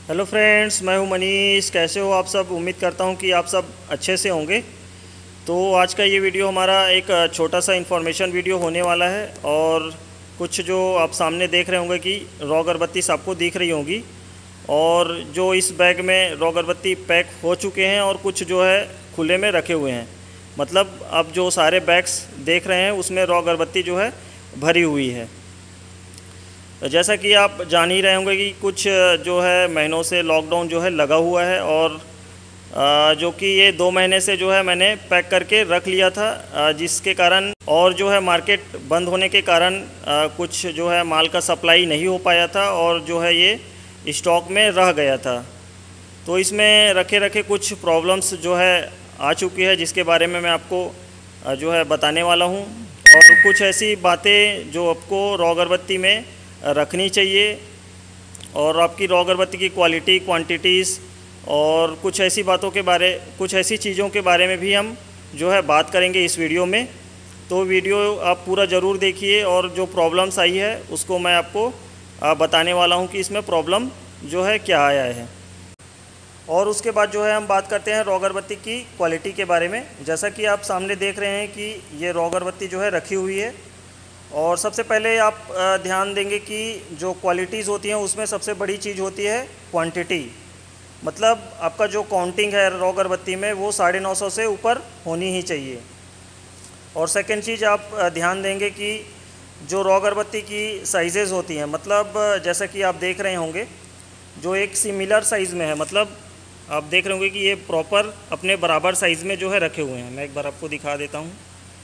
Hello friends, मैं हूं मनीष। कैसे हो आप सब? उम्मीद करता हूं कि आप सब अच्छे से होंगे। तो आज का ये वीडियो हमारा एक छोटा सा इन्फॉर्मेशन वीडियो होने वाला है। और कुछ जो आप सामने देख रहे होंगे कि रॉ अगरबत्ती सबको दिख रही होंगी, और जो इस बैग में रॉ अगरबत्ती पैक हो चुके हैं और कुछ जो है खुले में रखे हुए हैं। मतलब अब जो सारे बैग्स देख रहे हैं उसमें रॉ अगरबत्ती जो है भरी हुई है। जैसा कि आप जान ही रहे होंगे कि कुछ जो है महीनों से लॉकडाउन जो है लगा हुआ है, और जो कि ये 2 महीने से जो है मैंने पैक करके रख लिया था, जिसके कारण और जो है मार्केट बंद होने के कारण कुछ जो है माल का सप्लाई नहीं हो पाया था और जो है ये स्टॉक में रह गया था। तो इसमें रखे रखे कुछ प्रॉब्लम्स जो है आ चुकी है, जिसके बारे में मैं आपको जो है बताने वाला हूँ। और कुछ ऐसी बातें जो आपको रॉ अगरबत्ती में रखनी चाहिए, और आपकी रॉ अगरबत्ती की क्वालिटी, क्वांटिटीज़ और कुछ ऐसी चीज़ों के बारे में भी हम जो है बात करेंगे इस वीडियो में। तो वीडियो आप पूरा ज़रूर देखिए, और जो प्रॉब्लम्स आई है उसको मैं आपको बताने वाला हूँ कि इसमें प्रॉब्लम जो है क्या आया है। और उसके बाद जो है हम बात करते हैं रॉ अगरबत्ती की क्वालिटी के बारे में। जैसा कि आप सामने देख रहे हैं कि ये रॉ अगरबत्ती जो है रखी हुई है, और सबसे पहले आप ध्यान देंगे कि जो क्वालिटीज़ होती हैं उसमें सबसे बड़ी चीज़ होती है क्वांटिटी। मतलब आपका जो काउंटिंग है रॉ अगरबत्ती में वो 950 से ऊपर होनी ही चाहिए। और सेकंड चीज़ आप ध्यान देंगे कि जो रॉ अगरबत्ती की साइज़ेज़ होती हैं, मतलब जैसा कि आप देख रहे होंगे जो एक सिमिलर साइज़ में है, मतलब आप देख रहे होंगे कि ये प्रॉपर अपने बराबर साइज़ में जो है रखे हुए हैं। मैं एक बार आपको दिखा देता हूँ।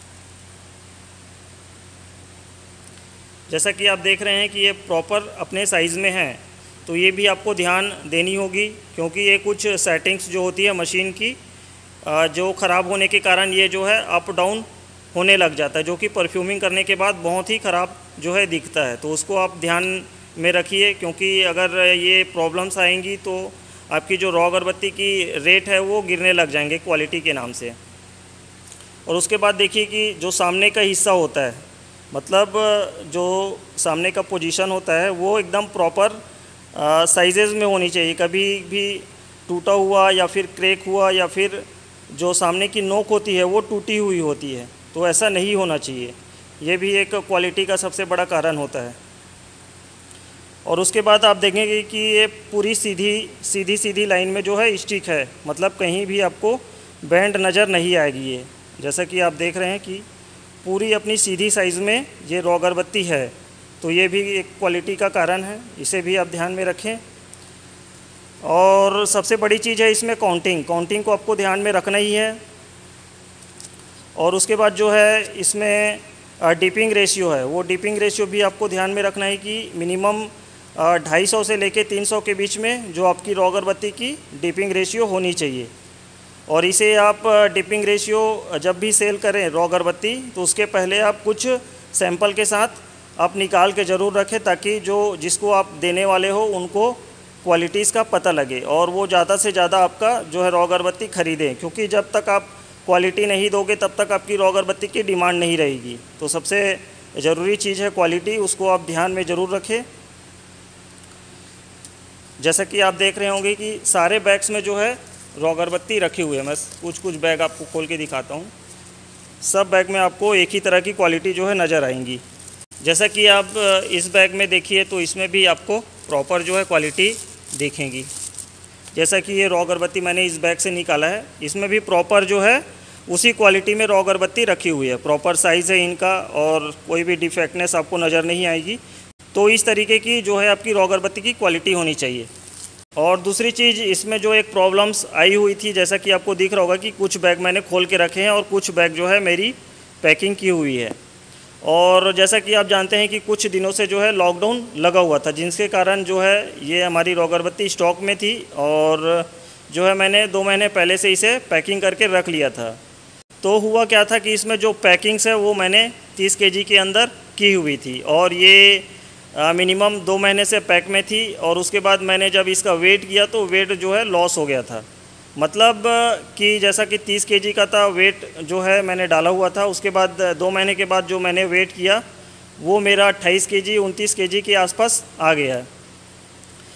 जैसा कि आप देख रहे हैं कि ये प्रॉपर अपने साइज़ में है, तो ये भी आपको ध्यान देनी होगी, क्योंकि ये कुछ सेटिंग्स जो होती है मशीन की जो ख़राब होने के कारण ये जो है अप डाउन होने लग जाता है, जो कि परफ्यूमिंग करने के बाद बहुत ही ख़राब जो है दिखता है। तो उसको आप ध्यान में रखिए, क्योंकि अगर ये प्रॉब्लम्स आएंगी तो आपकी जो रॉ अगरबत्ती की रेट है वो गिरने लग जाएंगे क्वालिटी के नाम से। और उसके बाद देखिए कि जो सामने का हिस्सा होता है, मतलब जो सामने का पोजीशन होता है वो एकदम प्रॉपर साइजेज़ में होनी चाहिए। कभी भी टूटा हुआ या फिर क्रैक हुआ या फिर जो सामने की नोक होती है वो टूटी हुई होती है, तो ऐसा नहीं होना चाहिए। ये भी एक क्वालिटी का सबसे बड़ा कारण होता है। और उसके बाद आप देखेंगे कि ये पूरी सीधी लाइन में जो है स्टिक है, मतलब कहीं भी आपको बैंड नज़र नहीं आएगी। ये जैसा कि आप देख रहे हैं कि पूरी अपनी सीधी साइज़ में ये रॉ अगरबत्ती है, तो ये भी एक क्वालिटी का कारण है, इसे भी आप ध्यान में रखें। और सबसे बड़ी चीज़ है इसमें काउंटिंग को आपको ध्यान में रखना ही है। और उसके बाद जो है इसमें डिपिंग रेशियो है, वो डिपिंग रेशियो भी आपको ध्यान में रखना है कि मिनिमम 250 से लेके 300 के बीच में जो आपकी रॉ अगरबत्ती की डिपिंग रेशियो होनी चाहिए। और इसे आप डिपिंग रेशियो जब भी सेल करें रॉ अगरबत्ती, तो उसके पहले आप कुछ सैंपल के साथ आप निकाल के ज़रूर रखें, ताकि जो जिसको आप देने वाले हो उनको क्वालिटीज़ का पता लगे और वो ज़्यादा से ज़्यादा आपका जो है रॉ अगरबत्ती ख़रीदें। क्योंकि जब तक आप क्वालिटी नहीं दोगे तब तक आपकी रॉ अगरबत्ती की डिमांड नहीं रहेगी। तो सबसे ज़रूरी चीज़ है क्वालिटी, उसको आप ध्यान में ज़रूर रखें। जैसा कि आप देख रहे होंगे कि सारे बैग्स में जो है रॉ अगरबत्ती रखी हुई है। मैं कुछ बैग आपको खोल के दिखाता हूँ। सब बैग में आपको एक ही तरह की क्वालिटी जो है नज़र आएंगी। जैसा कि आप इस बैग में देखिए तो इसमें भी आपको प्रॉपर जो है क्वालिटी दिखेंगी। जैसा कि ये रॉ अगरबत्ती मैंने इस बैग से निकाला है, इसमें भी प्रॉपर जो है उसी क्वालिटी में रॉ अगरबत्ती रखी हुई है। प्रॉपर साइज़ है इनका और कोई भी डिफेक्टनेस आपको नज़र नहीं आएगी। तो इस तरीके की जो है आपकी रॉ अगरबत्ती की क्वालिटी होनी चाहिए। और दूसरी चीज़, इसमें जो एक प्रॉब्लम्स आई हुई थी, जैसा कि आपको दिख रहा होगा कि कुछ बैग मैंने खोल के रखे हैं और कुछ बैग जो है मेरी पैकिंग की हुई है। और जैसा कि आप जानते हैं कि कुछ दिनों से जो है लॉकडाउन लगा हुआ था, जिसके कारण जो है ये हमारी रॉ अगरबत्ती स्टॉक में थी, और जो है मैंने 2 महीने पहले से इसे पैकिंग करके रख लिया था। तो हुआ क्या था कि इसमें जो पैकिंग्स है वो मैंने 30 केजी के अंदर की हुई थी, और ये मिनिमम 2 महीने से पैक में थी। और उसके बाद मैंने जब इसका वेट किया तो वेट जो है लॉस हो गया था। मतलब कि जैसा कि 30 केजी का था वेट जो है मैंने डाला हुआ था, उसके बाद 2 महीने के बाद जो मैंने वेट किया वो मेरा 28 केजी 29 केजी के आसपास आ गया है।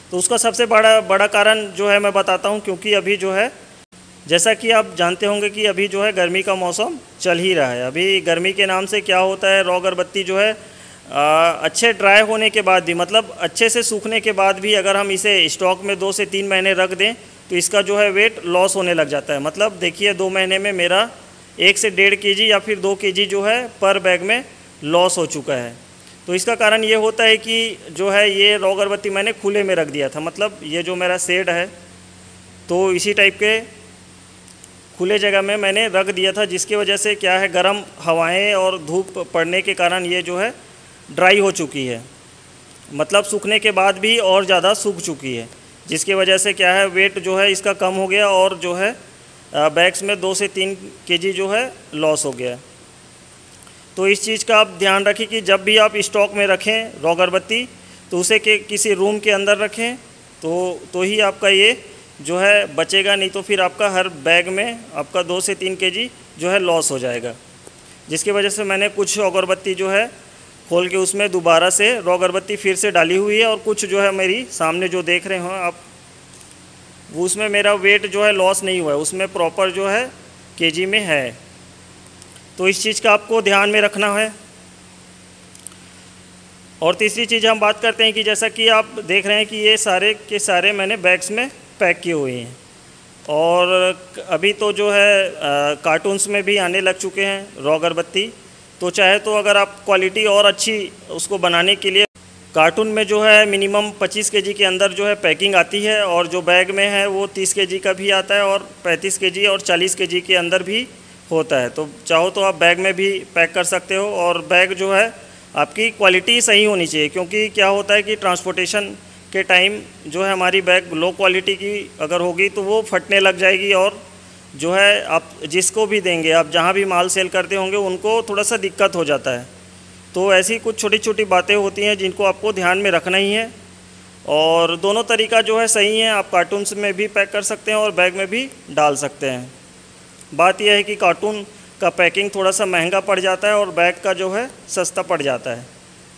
तो उसका सबसे बड़ा कारण जो है मैं बताता हूँ, क्योंकि अभी जो है जैसा कि आप जानते होंगे कि अभी जो है गर्मी का मौसम चल ही रहा है। अभी गर्मी के नाम से क्या होता है, रॉ अगरबत्ती जो है अच्छे ड्राई होने के बाद भी, मतलब अच्छे से सूखने के बाद भी अगर हम इसे स्टॉक में 2 से 3 महीने रख दें तो इसका जो है वेट लॉस होने लग जाता है। मतलब देखिए 2 महीने में मेरा 1 से 1.5 kg या फिर 2 kg जो है पर बैग में लॉस हो चुका है। तो इसका कारण ये होता है कि जो है ये रॉ अगरबत्ती मैंने खुले में रख दिया था, मतलब ये जो मेरा शेड है तो इसी टाइप के खुले जगह में मैंने रख दिया था, जिसकी वजह से क्या है गर्म हवाएं और धूप पड़ने के कारण ये जो है ड्राई हो चुकी है, मतलब सूखने के बाद भी और ज़्यादा सूख चुकी है, जिसकी वजह से क्या है वेट जो है इसका कम हो गया और जो है बैग्स में 2 से 3 kg जो है लॉस हो गया। तो इस चीज़ का आप ध्यान रखें कि जब भी आप स्टॉक में रखें रॉ अगरबत्ती तो उसे किसी रूम के अंदर रखें तो ही आपका ये जो है बचेगा, नहीं तो फिर आपका हर बैग में आपका 2 से 3 kg जो है लॉस हो जाएगा। जिसकी वजह से मैंने कुछ अगरबत्ती जो है खोल के उसमें दोबारा से रॉ अगरबत्ती फिर से डाली हुई है, और कुछ जो है मेरी सामने जो देख रहे हो आप वो उसमें मेरा वेट जो है लॉस नहीं हुआ है, उसमें प्रॉपर जो है kg में है। तो इस चीज़ का आपको ध्यान में रखना है। और तीसरी चीज़ हम बात करते हैं कि जैसा कि आप देख रहे हैं कि ये सारे के सारे मैंने बैग्स में पैक किए हुए हैं, और अभी तो जो है कार्टून्स में भी आने लग चुके हैं रॉ अगरबत्ती। तो चाहे तो अगर आप क्वालिटी और अच्छी उसको बनाने के लिए कार्टून में जो है मिनिमम 25 kg के अंदर जो है पैकिंग आती है, और जो बैग में है वो 30 kg का भी आता है और 35 kg और 40 kg के अंदर भी होता है। तो चाहो तो आप बैग में भी पैक कर सकते हो, और बैग जो है आपकी क्वालिटी सही होनी चाहिए, क्योंकि क्या होता है कि ट्रांसपोर्टेशन के टाइम जो है हमारी बैग लो क्वालिटी की अगर होगी तो वो फटने लग जाएगी, और जो है आप जिसको भी देंगे, आप जहाँ भी माल सेल करते होंगे उनको थोड़ा सा दिक्कत हो जाता है। तो ऐसी कुछ छोटी छोटी बातें होती हैं जिनको आपको ध्यान में रखना ही है, और दोनों तरीका जो है सही है। आप कार्टून्स में भी पैक कर सकते हैं और बैग में भी डाल सकते हैं। बात यह है कि कार्टून का पैकिंग थोड़ा सा महंगा पड़ जाता है और बैग का जो है सस्ता पड़ जाता है।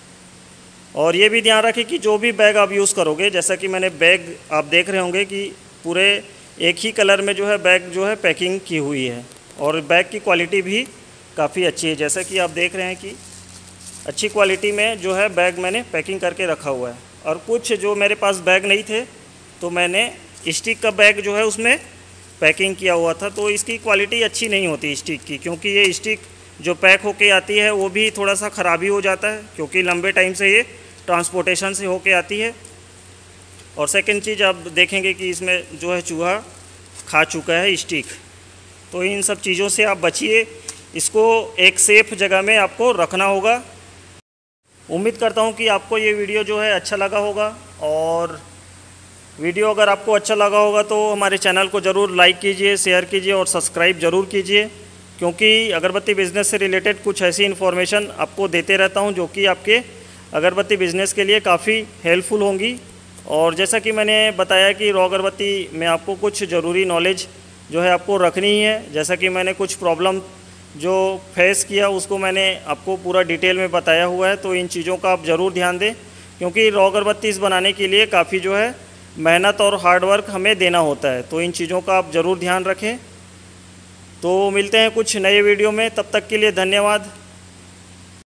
और ये भी ध्यान रखें कि जो भी बैग आप यूज़ करोगे, जैसा कि मैंने बैग आप देख रहे होंगे कि पूरे एक ही कलर में जो है बैग जो है पैकिंग की हुई है, और बैग की क्वालिटी भी काफ़ी अच्छी है। जैसा कि आप देख रहे हैं कि अच्छी क्वालिटी में जो है बैग मैंने पैकिंग करके रखा हुआ है। और कुछ जो मेरे पास बैग नहीं थे तो मैंने स्टिक का बैग जो है उसमें पैकिंग किया हुआ था, तो इसकी क्वालिटी अच्छी नहीं होती स्टिक की, क्योंकि ये स्टिक जो पैक होके आती है वो भी थोड़ा सा ख़राबी हो जाता है, क्योंकि लंबे टाइम से ये ट्रांसपोर्टेशन से होके आती है। और सेकंड चीज़ आप देखेंगे कि इसमें जो है चूहा खा चुका है स्टिक। तो इन सब चीज़ों से आप बचिए, इसको एक सेफ़ जगह में आपको रखना होगा। उम्मीद करता हूँ कि आपको ये वीडियो जो है अच्छा लगा होगा, और वीडियो अगर आपको अच्छा लगा होगा तो हमारे चैनल को ज़रूर लाइक कीजिए, शेयर कीजिए और सब्सक्राइब ज़रूर कीजिए, क्योंकि अगरबत्ती बिज़नेस से रिलेटेड कुछ ऐसी इन्फॉर्मेशन आपको देते रहता हूँ जो कि आपके अगरबत्ती बिज़नेस के लिए काफ़ी हेल्पफुल होंगी। और जैसा कि मैंने बताया कि रॉ अगरबत्ती में आपको कुछ ज़रूरी नॉलेज जो है आपको रखनी ही है। जैसा कि मैंने कुछ प्रॉब्लम जो फेस किया उसको मैंने आपको पूरा डिटेल में बताया हुआ है, तो इन चीज़ों का आप ज़रूर ध्यान दें, क्योंकि रॉ अगरबत्ती बनाने के लिए काफ़ी जो है मेहनत और हार्ड वर्क हमें देना होता है। तो इन चीज़ों का आप ज़रूर ध्यान रखें। तो मिलते हैं कुछ नए वीडियो में, तब तक के लिए धन्यवाद।